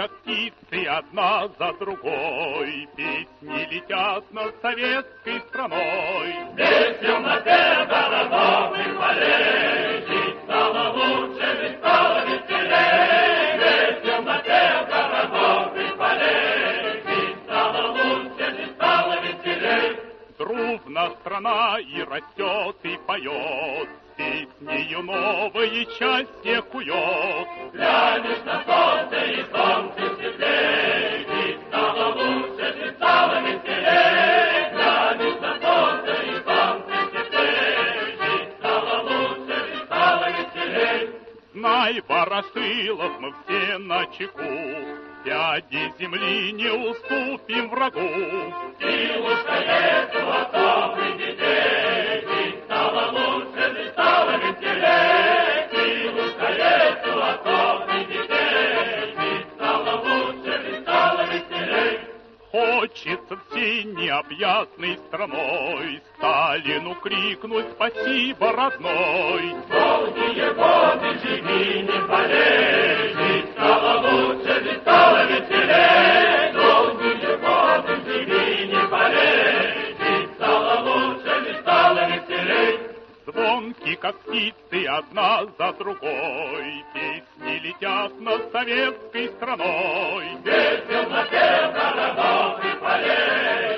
как птицы, одна за другой, песни летят над советской страной. Здесь в темноте городов и полей жить стало лучше, жить стало веселей. Здесь в темноте городов и полей жить стало лучше, жить стало веселей. Дружна страна и растет, и поет, песнею новые счастье кует. Глянешь на солнце, и солнце светлей, жить стало лучше, жить стало веселей. Глянешь на солнце, и солнце светлей, жить стало лучше, жить стало веселей. Знай, Ворошилов, мы все начеку, дяде земли не уступим врагу. Силушка есть у отцов и детей, жить стало лучше, жить стало веселей. Силушка есть у отцов и детей, жить стало лучше, жить стало веселей. Хочется всей необъятной страной Сталину крикнуть спасибо, родной. Долгие годы живи, не болей, жить стало лучше, жить стало веселей. Долгие годы живи, не болей, жить стало лучше, жить стало веселей. Звонки, как птицы, одна за другой, песни летят над советской страной. Здесь в темноте городов и полей